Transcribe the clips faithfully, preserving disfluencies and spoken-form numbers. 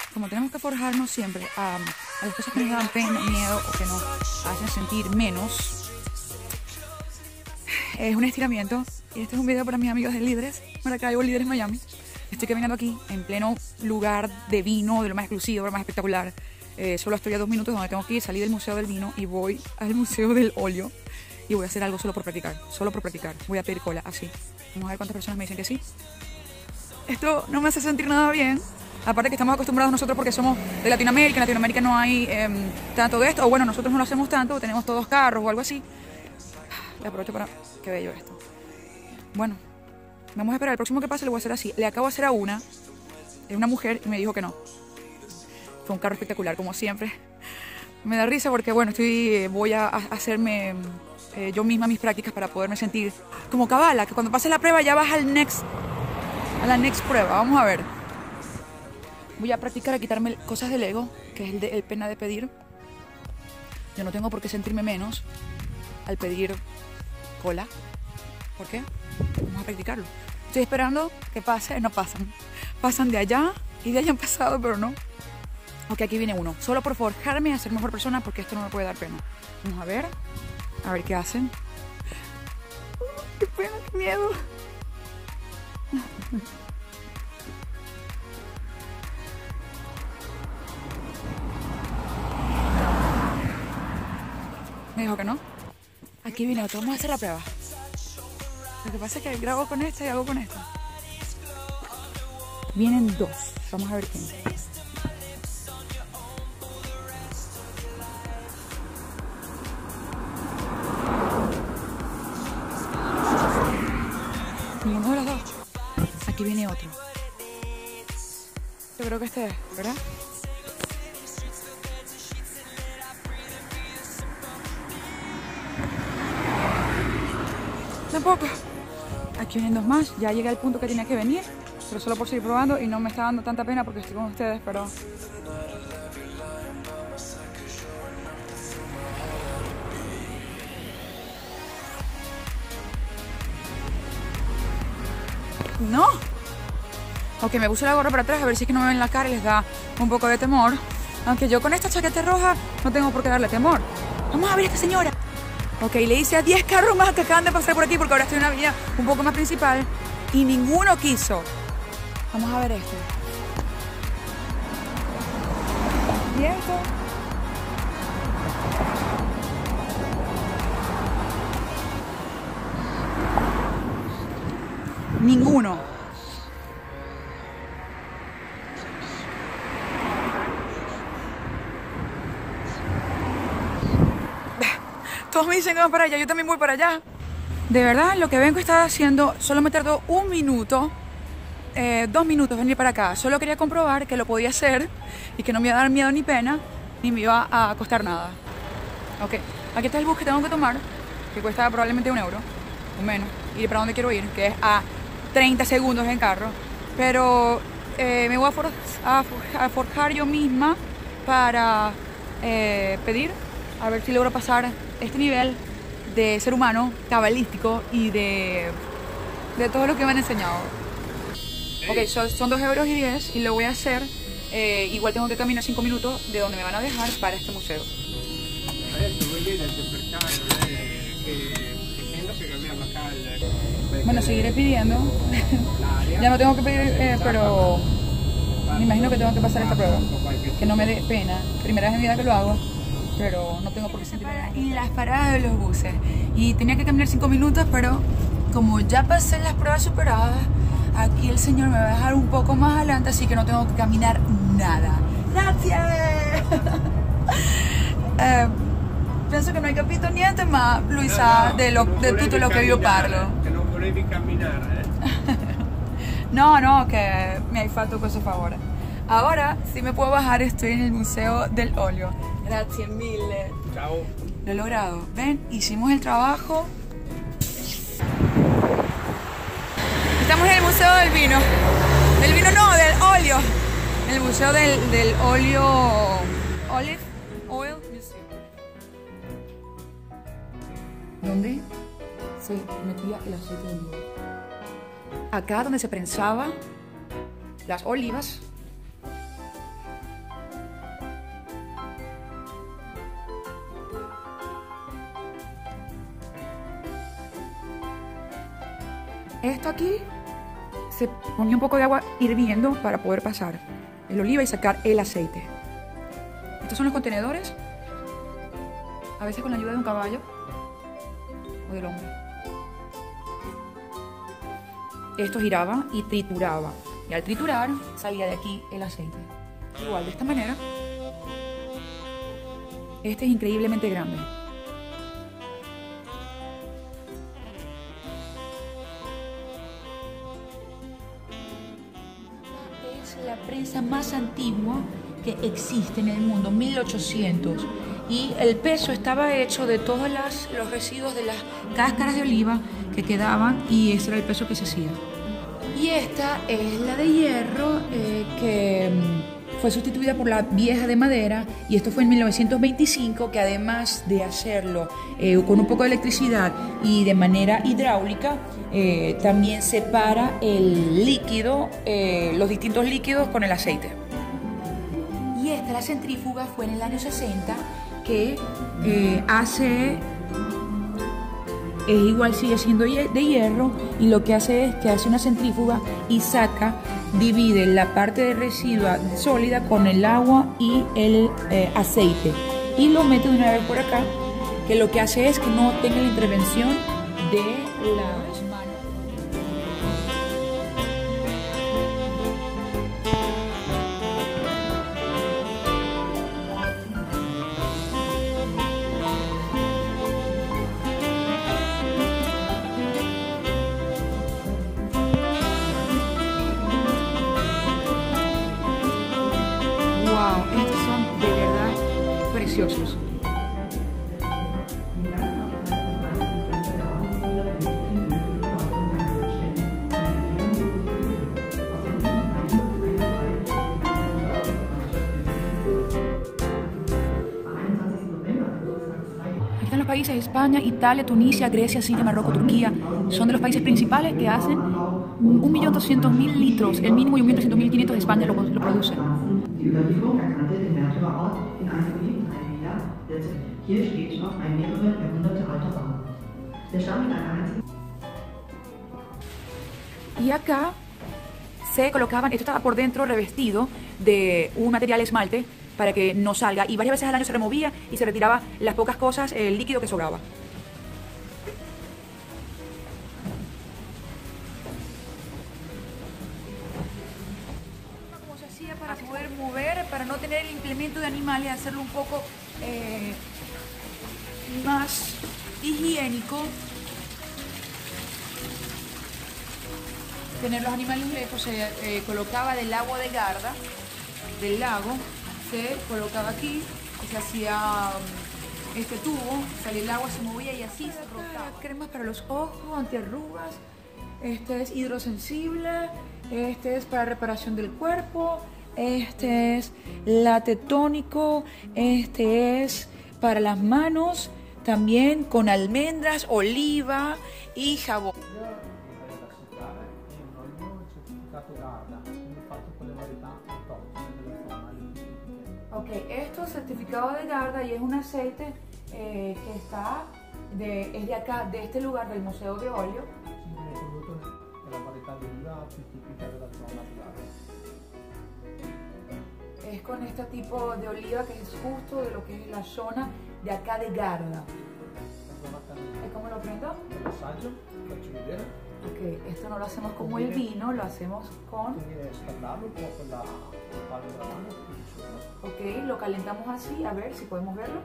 como tenemos que forjarnos siempre a, a las cosas que nos dan pena, miedo o que nos hacen sentir menos, es un estiramiento. Y este es un video para mis amigos de Líderes, Maracaibo, Líderes Miami. Estoy caminando aquí en pleno lugar de vino, de lo más exclusivo, de lo más espectacular. Eh, solo estoy a dos minutos donde tengo que ir, salir del Museo del Vino y voy al Museo del Óleo. Y voy a hacer algo solo por practicar, solo por practicar. Voy a pedir cola, así. Vamos a ver cuántas personas me dicen que sí. Esto no me hace sentir nada bien. Aparte que estamos acostumbrados nosotros porque somos de Latinoamérica. En Latinoamérica no hay eh, tanto de esto. O bueno, nosotros no lo hacemos tanto, tenemos todos carros o algo así. Le aprovecho para... Qué bello esto. Bueno, vamos a esperar. El próximo que pase lo voy a hacer así. Le acabo de hacer a una. Es una mujer y me dijo que no. Fue un carro espectacular, como siempre. Me da risa porque, bueno, estoy, voy a hacerme eh, yo misma mis prácticas para poderme sentir como cabala, que cuando pases la prueba ya vas al next, a la next prueba. Vamos a ver. Voy a practicar a quitarme cosas del ego, que es el, de, el pena de pedir. Yo no tengo por qué sentirme menos al pedir cola. ¿Por qué? Vamos a practicarlo. Estoy esperando que pase, no pasan. Pasan de allá y de allá han pasado, pero no. Ok, aquí viene uno. Solo por forjarme a ser mejor persona porque esto no me puede dar pena. Vamos a ver. A ver qué hacen. Uh, ¡Qué pena, qué miedo! Me dijo que no. Aquí viene otro. Vamos a hacer la prueba. Lo que pasa es que grabo con esta y hago con esta. Vienen dos. Vamos a ver quién. Ninguno de los dos. Aquí viene otro. Yo creo que este es, ¿verdad? Tampoco. Aquí vienen dos más. Ya llegué al punto que tenía que venir, pero solo por seguir probando y no me está dando tanta pena porque estoy con ustedes, pero... ¡No! Ok, me puse la gorra para atrás a ver si es que no me ven la cara y les da un poco de temor. Aunque yo con esta chaqueta roja no tengo por qué darle temor. Vamos a ver a esta señora. Ok, le hice a diez carros más que acaban de pasar por aquí porque ahora estoy en una vía un poco más principal y ninguno quiso. Vamos a ver esto. ¿Y esto? Ninguno. Todos me dicen que van para allá, yo también voy para allá. De verdad, lo que vengo está haciendo, solo me tardó un minuto, eh, dos minutos venir para acá. Solo quería comprobar que lo podía hacer y que no me iba a dar miedo ni pena, ni me iba a costar nada. Ok, aquí está el bus que tengo que tomar, que cuesta probablemente un euro, o menos, y para dónde quiero ir, que es a treinta segundos en carro. Pero eh, me voy a, for a, a forjar yo misma para eh, pedir, a ver si logro pasar este nivel de ser humano, cabalístico y de, de todo lo que me han enseñado. Ok, son, son dos euros y diez y lo voy a hacer. Eh, igual tengo que caminar cinco minutos de donde me van a dejar para este museo. Bueno, seguiré pidiendo. Ya no tengo que pedir, eh, pero me imagino que tengo que pasar esta prueba. Que no me dé pena. Primera vez en mi vida que lo hago, pero no tengo por qué sentir pena. Y las paradas de los buses. Y tenía que caminar cinco minutos, pero como ya pasé las pruebas superadas, aquí el señor me va a dejar un poco más adelante, así que no tengo que caminar nada. ¡Gracias! eh, penso che non hai capito niente, ma lui no, sa no, de, lo, de tutto lo che io parlo. Che non volevi camminare. Eh? No, no, che mi hai fatto questo favore. Ahora, si me puedo bajar, estoy en el Museo del Óleo. Gracias mille. Chao. Lo he logrado. Ven, hicimos el trabajo. Estamos en el Museo del Vino. Del vino no, del óleo. En el Museo del, del Óleo. Olive Oil Museum. ¿Dónde se metía el aceite de oliva? Acá donde se prensaba las olivas Esto aquí se ponía un poco de agua hirviendo para poder pasar el oliva y sacar el aceite. Estos son los contenedores, a veces con la ayuda de un caballo o del hombre. Esto giraba y trituraba, y al triturar salía de aquí el aceite. Igual, de esta manera. Este es increíblemente grande. Es la prensa más antigua que existe en el mundo, mil ochocientos. Y el peso estaba hecho de todos las, los residuos de las cáscaras de oliva que quedaban, y ese era el peso que se hacía. Y esta es la de hierro, eh, que fue sustituida por la vieja de madera, y esto fue en mil novecientos veinticinco, que además de hacerlo eh, con un poco de electricidad y de manera hidráulica, eh, también separa el líquido, eh, los distintos líquidos con el aceite. Y esta, la centrífuga, fue en el año sesenta, que eh, hace, es igual, sigue siendo de hierro, y lo que hace es que hace una centrífuga y saca, divide la parte de residua sólida con el agua y el eh, aceite, y lo mete de una vez por acá, que lo que hace es que no tenga la intervención de las manos. Wow, estos son de verdad preciosos. Están los países España, Italia, Tunisia, Grecia, Siria, Marruecos, Turquía. Son de los países principales que hacen un millón doscientos mil litros. El mínimo y un millón trescientos mil quinientos de España lo, lo produce. Die Überlieferung erkannte den Märtyrerort in einem beliebten Villa. Hier steht noch ein mehrere Jahrhunderte alter Bau. Der Stamm mit einer einzigen. Y acá se colocaban, esto estaba por dentro revestido de un material esmalte para que no salga, y varias veces al año se removía y se retiraba las pocas cosas, el líquido que sobraba. Como se hacía para poder mover, para no tener el implemento de animales, hacerlo un poco eh, más higiénico. Tener los animales lejos, se eh, colocaba del agua de Garda, del lago, se colocaba aquí, y se hacía um, este tubo, salía el agua, se movía y así se rotaba. Cremas para los ojos, antiarrugas, este es hidrosensible, este es para reparación del cuerpo, este es latetónico, este es para las manos, también con almendras, oliva y jabón. Ok, esto es certificado de Garda y es un aceite eh, que está de, es de acá, de este lugar, del Museo de Óleo. Es con este tipo de oliva que es justo de lo que es la zona de acá de Garda. ¿Cómo lo prendo? Ok, esto no lo hacemos como el vino, lo hacemos con... Ok, lo calentamos así, a ver si podemos verlo.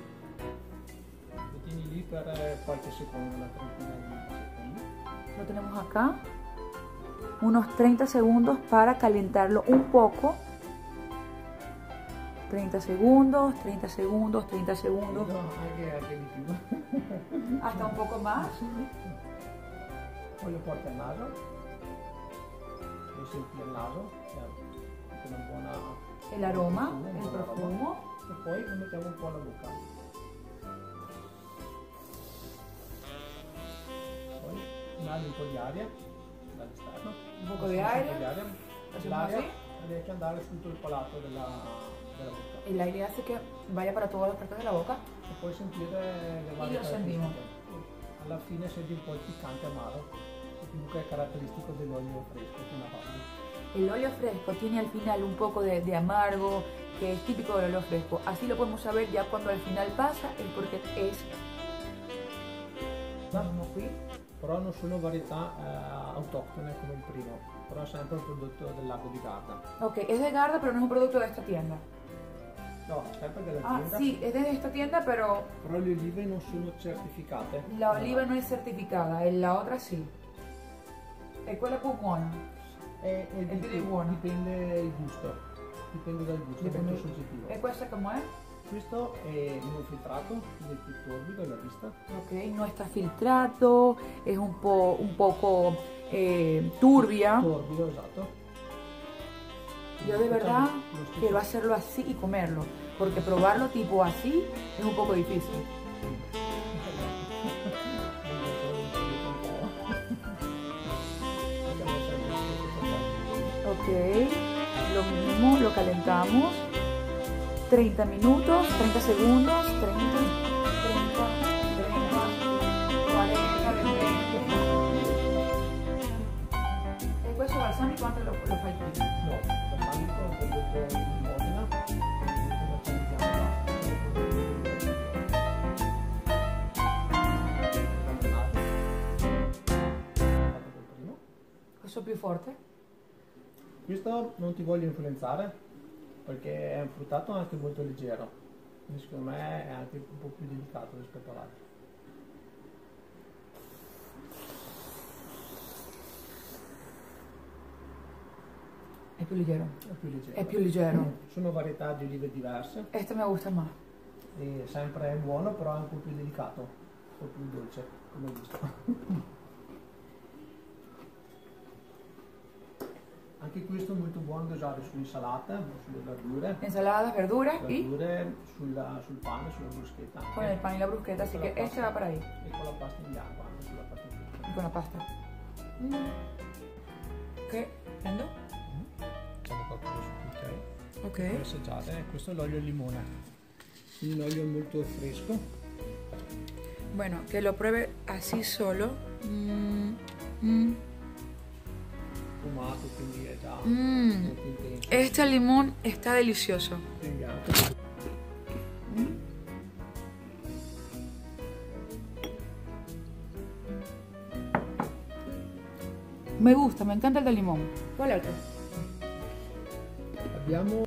Lo tenemos acá. Unos treinta segundos para calentarlo un poco. treinta segundos, treinta segundos, treinta segundos. Hasta un poco más. Poi lo porta il naso, lo senti nel naso, con una buona... El aroma, el profumo. E poi lo mettiamo un po' alla bocca. Poi inali un po' di aria dall'esterno. Un poco di aria. L'aria riesce ad andare su tutto il palato della, della bocca. El aire hace que vaya para todas las partes de la boca. E poi sentire le varie lo sentimos. Alla fine senti un po' il piccante amaro. comunque è caratteristico dell'olio fresco che una base. El óleo fresco tiene al final un poco de, de amargo, que es típico del óleo fresco. Así lo podemos saber ya cuando al final pasa, es porque es... Sono qui, però non sono varietà eh, autoctone come il primo, però è sempre un prodotto del lago di Garda. Ok, es de Garda, pero no es un producto de esta tienda. No, sempre Ah, dell'azienda, sí, es de esta tienda, pero però le olive non sono certificate. la oliva no es certificada, en la otra sí. ¿Y cuál es buona? E, e È più di dip- buono. dipende il gusto, dipende dal gusto, è Dipende- molto soggettivo. ¿Y questa cómo es? Questo è non filtrato, quindi è più torbido alla vista. Ok, no está filtrado, es un, po, un poco eh, turbia. Torbido, esatto. Yo de verdad Lo stesso- quiero hacerlo así y comerlo, porque probarlo tipo así es un poco difícil. Ok, lo mismo, lo calentamos. treinta minutos, treinta segundos, treinta, treinta, treinta, cuarenta, veinte. E questo balsamico anche lo, lo fai qui? No, balsamico è un prodotto in Modena, commercializzato. Questo più forte? Questo non ti voglio influenzare perché è un fruttato anche molto leggero, quindi secondo me è anche un po' più delicato rispetto all'altro. È più leggero. È più leggero. È più leggero. Sono varietà di olive diverse, Este me gusta más. e sempre è buono, però è un po' più delicato, un po' più dolce, come hai visto. Anche questo è molto buono da usare sull'insalata, sulle verdure, Ensaladas, verduras y verdure sulla- sul pane, sulla bruschetta anche. con el pan y la brusqueta, así que este va para ahí. E con la pasta in bianco anche sulla pasta in bianco. Y con la pasta. ¿Qué? ¿Prendo? Facciamo qualcosa sul cucchiaio. Ok. Per assaggiare, eh, questo è l'olio al limone, quindi un olio molto fresco. Bueno, que lo pruebe así solo. Mm, mm, Fumato, quindi è già mm. molto intenso. Este limón está delicioso. In bianco. Me gusta, me encanta el de limón. ¿Cuál otro? Abbiamo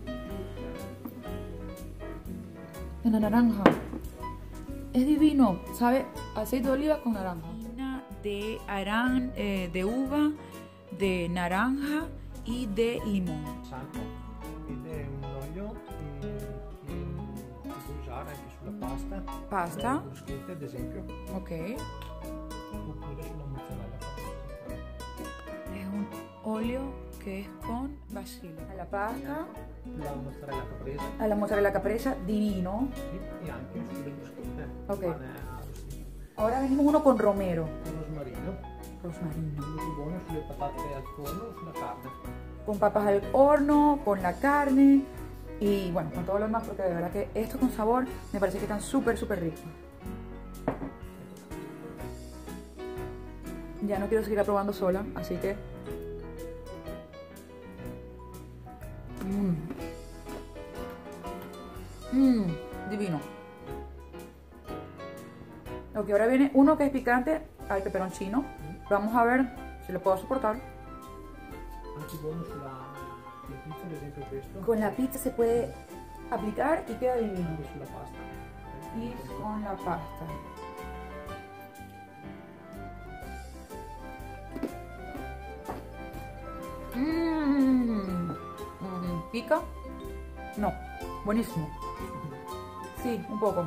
El de naranja. Es divino, ¿sabe? Aceite de oliva con naranja. De arán, eh, de uva, de naranja y de limón. santo ed è un olio che, che, che puoi usare anche sulla pasta, Pasta. sulle bruschette ad esempio, Ok. oppure sulla mozzarella caprese. Es un óleo que es con basile. A la pasta, La mozzarella caprese a la mozzarella caprese, divino. e anche sulle bruschette. Ok. Pane arrostito. Ahora venimos uno con romero. Con rosmarino, Rosmarino. molto buono sulle patate al forno, sulla carne. Con papas al horno, con la carne y bueno, con todo lo demás, porque de verdad que esto con sabor me parece que están súper, súper ricos. Ya no quiero seguir probando sola, así que... Mmm. Mmm, divino. Ok, ahora viene uno que es picante al peperoncino. Vamos a ver si lo puedo soportar. Anche buono sulla sulla pizza, ad esempio questo, Con la pizza se puede aplicar y queda divino. anche sulla pasta. Y con la pasta. Mmm. Mm, ¿Pica? No. Buenísimo. Sí, un poco.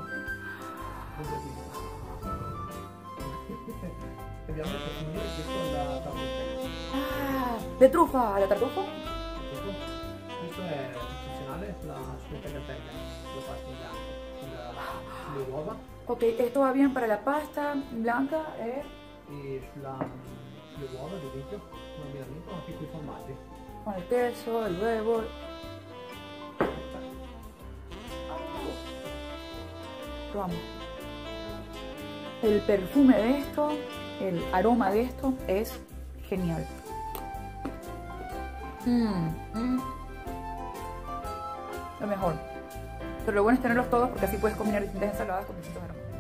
Abbiamo il profumo, questo è la tartuffe. Ah, de trufa. ¿La tartufo? Questo è eccezionale sulla, sulle tagliatelle, sulla pasta in bianco, sulla, sulle uova Ok, esto va bien para la pasta blanca. Eh, e sulla, sulle uova, ad esempio, come abbinamento anche con i formaggi. con el queso, el huevo. Probamos. El perfume de esto, el aroma de esto es genial. Mm, mm. Lo mejor. Pero lo bueno es tenerlos todos porque así puedes combinar distintas ensaladas con distintos aromas.